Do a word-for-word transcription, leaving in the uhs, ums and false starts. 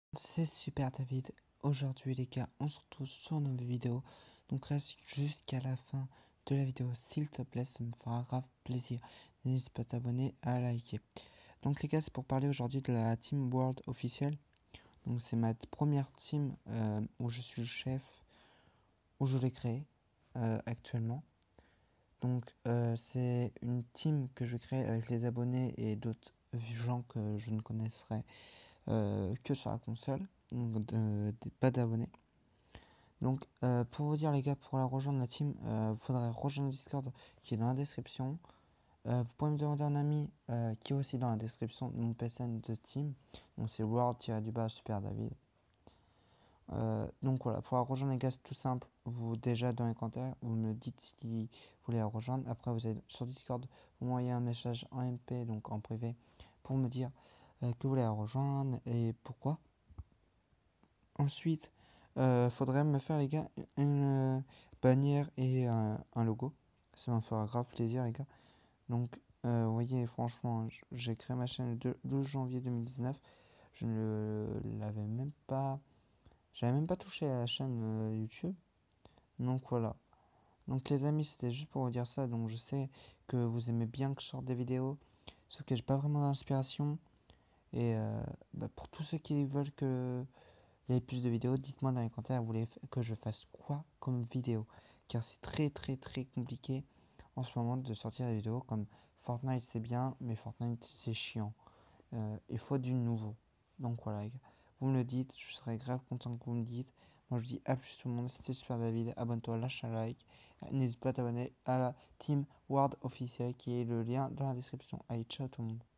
C'est Super David. Aujourd'hui les gars, on se retrouve sur une nouvelle vidéo. Donc reste jusqu'à la fin de la vidéo s'il te plaît, ça me fera grave plaisir. N'hésite pas à t'abonner, à liker. Donc les gars, c'est pour parler aujourd'hui de la team World officielle. Donc c'est ma première team euh, où je suis le chef, où je l'ai créée euh, actuellement. Donc euh, c'est une team que je crée avec les abonnés et d'autres gens que je ne connaisserai euh, que sur la console, donc de, de- pas d'abonnés. Donc euh, pour vous dire les gars, pour la rejoindre la team, euh, vous faudrait rejoindre le Discord qui est dans la description. Euh, vous pouvez me demander un ami euh, qui est aussi dans la description de mon P S N de team. Donc c'est world-du-bas super David. Euh, donc voilà, pour la rejoindre les gars, c'est tout simple. Vous déjà dans les commentaires, vous me dites si vous voulez la rejoindre. Après vous allez sur Discord, vous m'envoyez un message en M P, donc en privé, pour me dire euh, que vous voulez la rejoindre et pourquoi. Ensuite, euh, faudrait me faire les gars une euh, bannière et un, un logo. Ça me fera grave plaisir les gars. Donc, euh, vous voyez, franchement, j- j'ai créé ma chaîne le douze janvier deux mille dix-neuf. Je ne l'avais même pas, j'avais même pas touché à la chaîne euh, YouTube. Donc voilà. Donc les amis, c'était juste pour vous dire ça. Donc je sais que vous aimez bien que je sorte des vidéos, sauf que j'ai pas vraiment d'inspiration. Et euh, bah, pour tous ceux qui veulent que il y a plus de vidéos, dites-moi dans les commentaires, vous voulez que je fasse quoi comme vidéo? Car c'est très très très compliqué en ce moment de sortir des vidéos comme Fortnite c'est bien, mais Fortnite c'est chiant. Euh, il faut du nouveau. Donc voilà les gars, vous me le dites, je serais grave content que vous me dites. Moi je vous dis à plus tout le monde, c'était Super David, abonne-toi, lâche un like. N'hésite pas à t'abonner à la Team World officielle qui est le lien dans la description. Allez, ciao tout le monde.